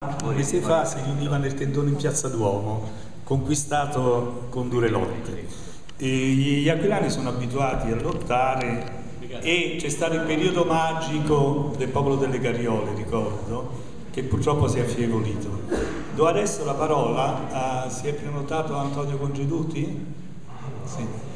Un mese fa si riuniva nel tendone in Piazza Duomo, conquistato con dure lotte. E gli aquilani sono abituati a lottare e c'è stato il periodo magico del popolo delle Carriole, ricordo, che purtroppo si è affievolito. Do adesso la parola a, si è prenotato Antonio Congeduti? Sì.